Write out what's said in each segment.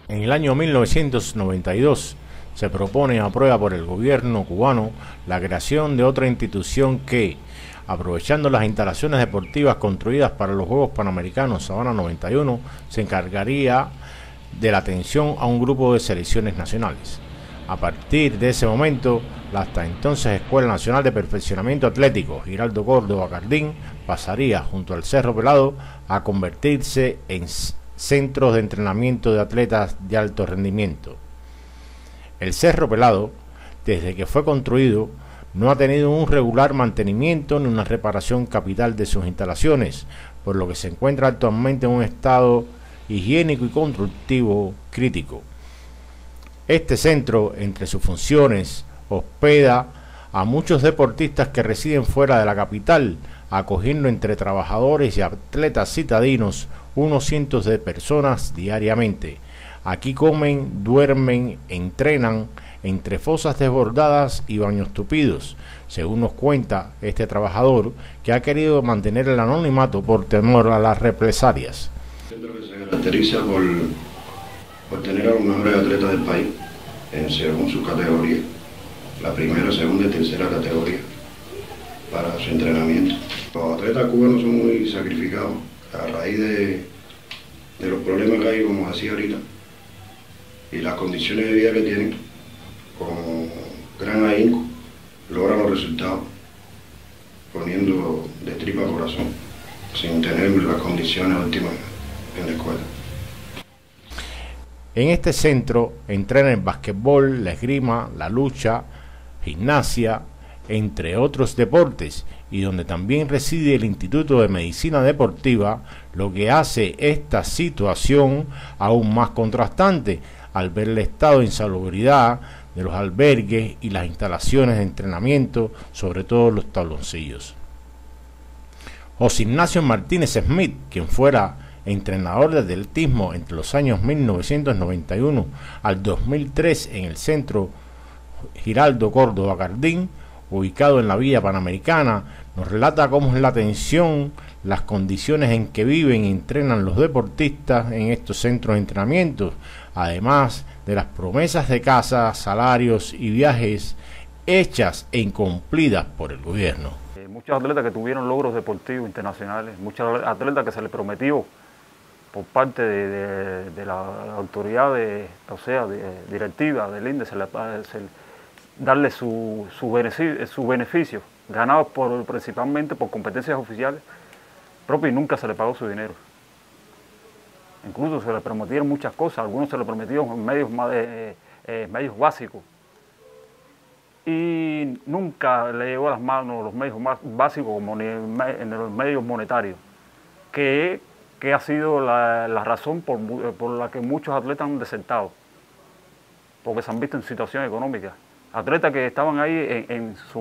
En el año 1992 se propone y aprueba por el gobierno cubano la creación de otra institución que, aprovechando las instalaciones deportivas construidas para los Juegos Panamericanos Sabana 91, se encargaría de la atención a un grupo de selecciones nacionales. A partir de ese momento, la hasta entonces Escuela Nacional de Perfeccionamiento Atlético Giraldo Córdoba Cardín pasaría, junto al Cerro Pelado, a convertirse en centros de entrenamiento de atletas de alto rendimiento. El Cerro Pelado, desde que fue construido, no ha tenido un regular mantenimiento ni una reparación capital de sus instalaciones, por lo que se encuentra actualmente en un estado higiénico y constructivo crítico. Este centro, entre sus funciones, hospeda a muchos deportistas que residen fuera de la capital, acogiendo entre trabajadores y atletas citadinos unos cientos de personas diariamente. Aquí comen, duermen, entrenan, entre fosas desbordadas y baños tupidos, según nos cuenta este trabajador, que ha querido mantener el anonimato por temor a las represalias. Centro que se caracteriza por tener a los mejores atletas del país, según su categoría, la primera, segunda y tercera categoría, para su entrenamiento. Los atletas cubanos son muy sacrificados a raíz de los problemas que hay, como decía ahorita, y las condiciones de vida que tienen, con gran ahínco, logran los resultados, poniendo de tripa a corazón, sin tener las condiciones óptimas en la escuela. En este centro entrenan el basquetbol, la esgrima, la lucha, gimnasia, entre otros deportes, y donde también reside el Instituto de Medicina Deportiva, lo que hace esta situación aún más contrastante al ver el estado de insalubridad de los albergues y las instalaciones de entrenamiento, sobre todo los tabloncillos. José Ignacio Martínez Smith, quien fuera entrenador de atletismo entre los años 1991 al 2003 en el centro Giraldo Córdoba Cardín, ubicado en la Villa Panamericana, nos relata cómo es la atención, las condiciones en que viven y entrenan los deportistas en estos centros de entrenamiento, además de las promesas de casas, salarios y viajes hechas e incumplidas por el gobierno. Muchos atletas que tuvieron logros deportivos internacionales, muchos atletas que se les prometió por parte de la autoridad directiva del INDE, darle su beneficio, ganados principalmente por competencias oficiales propias, y nunca se le pagó su dinero. Incluso se le prometieron muchas cosas, algunos se le prometieron en medios básicos, y nunca le llegó a las manos los medios más básicos como ni en los medios monetarios, que ha sido la razón por la que muchos atletas han desertado, porque se han visto en situación económica. Atletas que estaban ahí en su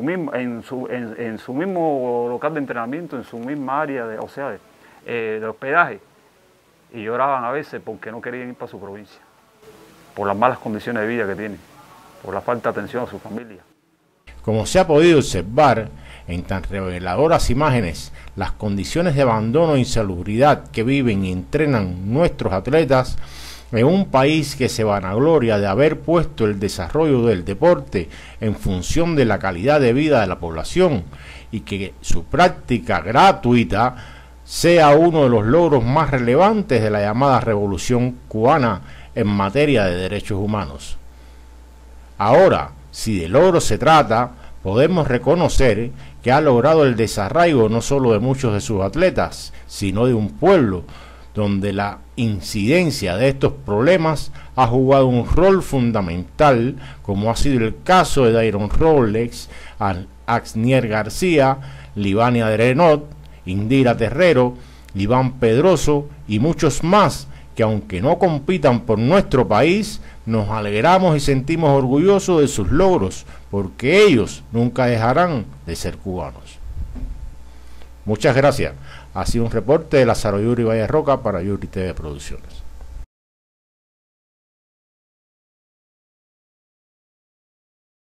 mismo local de entrenamiento, en su misma área de hospedaje, y lloraban a veces porque no querían ir para su provincia, por las malas condiciones de vida que tienen, por la falta de atención a su familia. Como se ha podido observar en tan reveladoras imágenes, las condiciones de abandono e insalubridad que viven y entrenan nuestros atletas en un país que se vanagloria de haber puesto el desarrollo del deporte en función de la calidad de vida de la población, y que su práctica gratuita sea uno de los logros más relevantes de la llamada revolución cubana en materia de derechos humanos. Ahora, si de logro se trata, podemos reconocer que ha logrado el desarraigo no solo de muchos de sus atletas, sino de un pueblo donde la incidencia de estos problemas ha jugado un rol fundamental, como ha sido el caso de Dairon Robles, Axnier García, Libania de Renot, Indira Terrero, Iván Pedroso y muchos más, que aunque no compitan por nuestro país, nos alegramos y sentimos orgullosos de sus logros, porque ellos nunca dejarán de ser cubanos. Muchas gracias. Ha sido un reporte de Lázaro Yuri Valle Roca para Yuri TV Producciones.